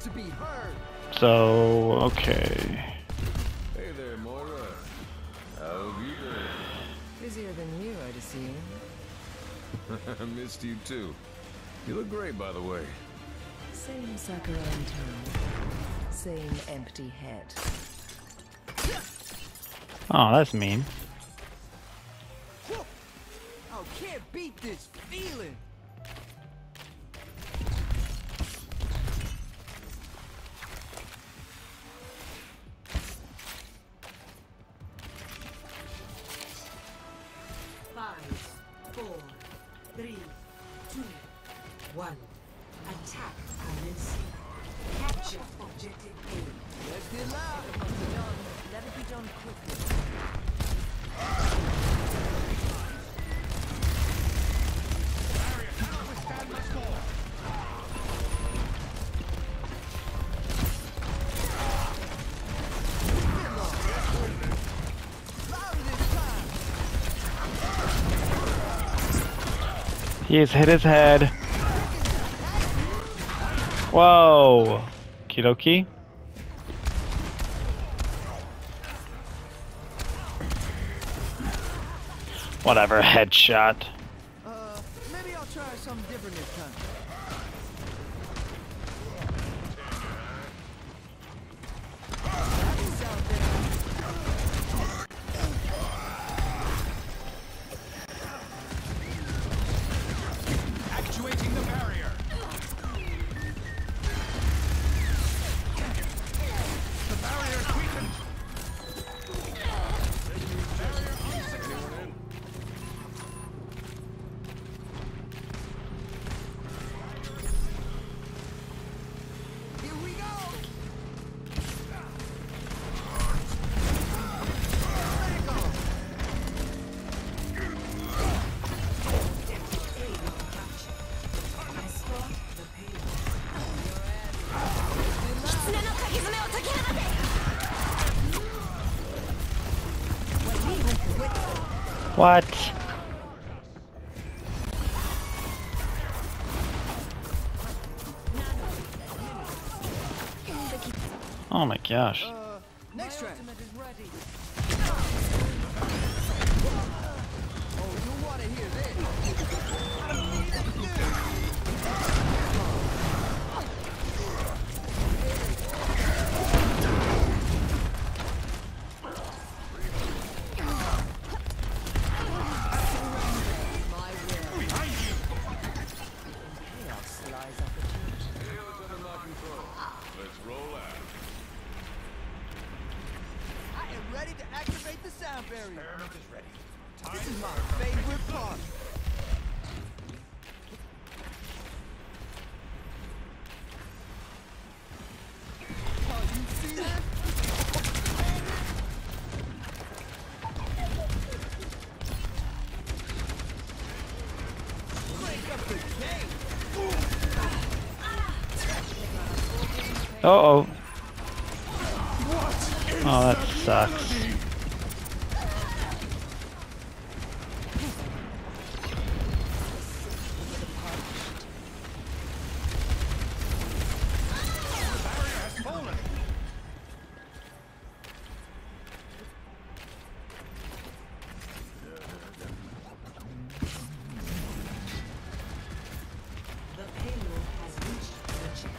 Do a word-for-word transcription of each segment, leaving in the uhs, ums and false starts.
to be heard. So, okay. Hey there, Moira. How have you been? Busier than you, I'd assume. I missed you too. You look great, by the way. Same sucker in town. Same empty head. Oh, that's mean. Oh, can't beat this feeling. Five, four, three, two, one. Attack Pirates. Capture objective A. Let's get loud. It must be done. Let it be done quickly. He's hit his head. Whoa. Kidoki. Whatever, headshot. Uh, maybe I'll try something different this time. That sound Actuating the barrier. The barrier is weakened. Barrier unsecure. Here we go. What? Oh my gosh. Uh, next round. Oh, you want to hear this? Let's roll out. I am ready to activate the sound barrier. Experiment is ready. This is my favorite part. Oh, you see that? Crank up the game. Uh oh. Oh, that sucks. Barrier has fallen. The payload has reached the chip.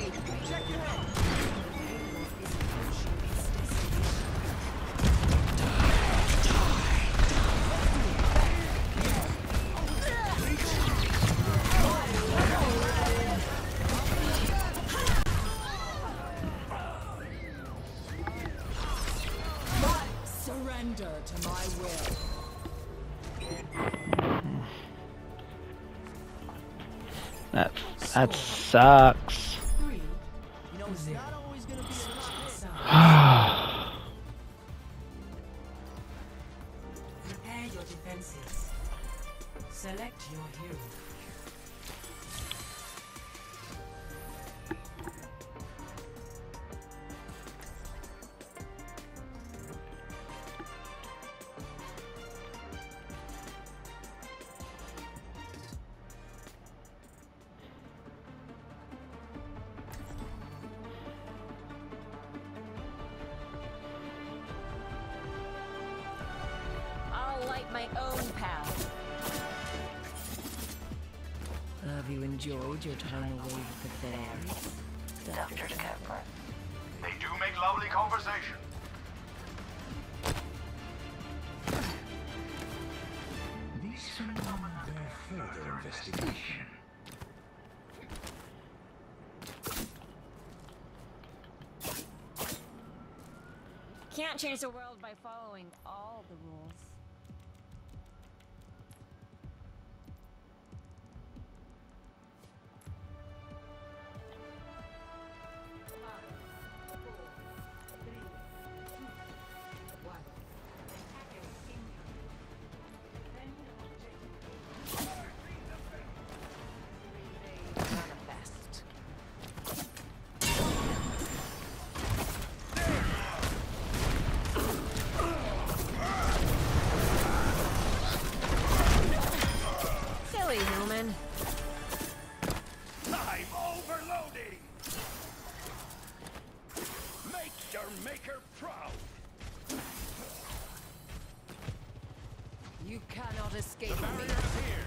way. Check your head. Surrender to my will. That that sucks. Three. You know, it's not always gonna be Prepare your defenses. Select your hero. I'll light my own path. Have you enjoyed your time away with the fairies? Doctor Kepler. They do make lovely conversation. These phenomena bear further investigation. Can't change the world by following all the rules. Manifest. Silly human. I'm overloading! Make your maker proud! You cannot escape me. Barrier appears!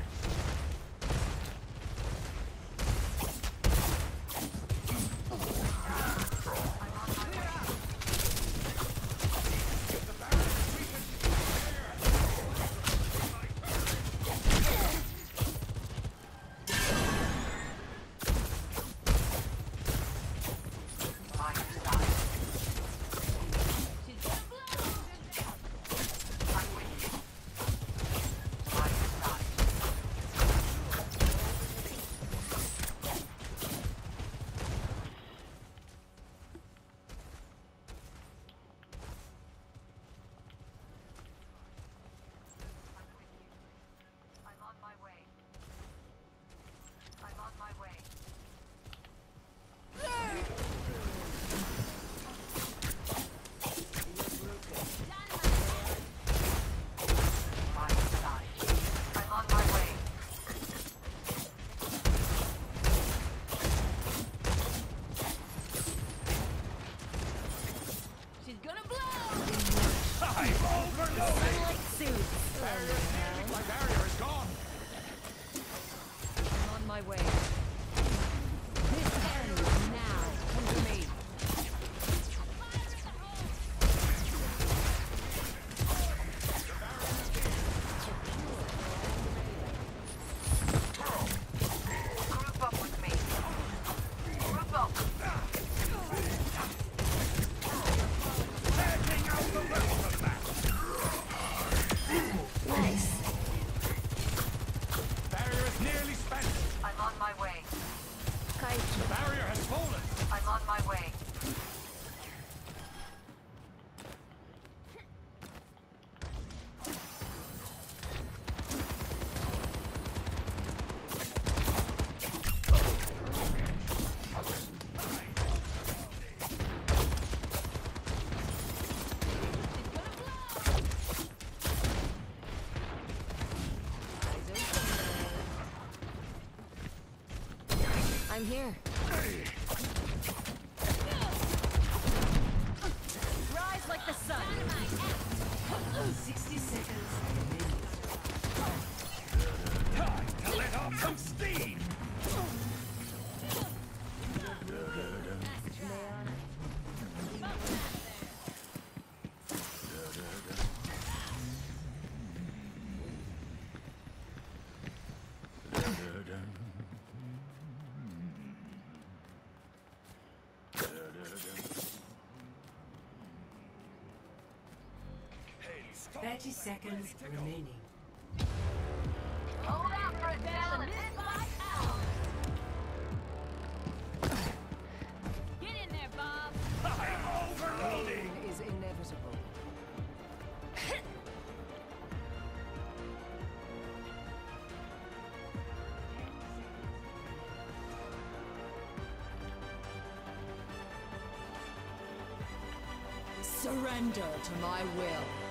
She's gonna blow! I'm overloading! Sunlight soothes. My barrier is gone! I'm on my way. This ends now. Come to me. Group up with me. Group up. Taking out the welcome mat! Nice. Barrier is nearly spent! I'm on my way. The barrier has fallen! I'm on my way. I'm here. Rise like the sun. sixty seconds. Time to let off some steam! Thirty seconds remaining. Hold out for a challenge. Get in there, Bob. I'm overloading! Pain is inevitable. Surrender to my will.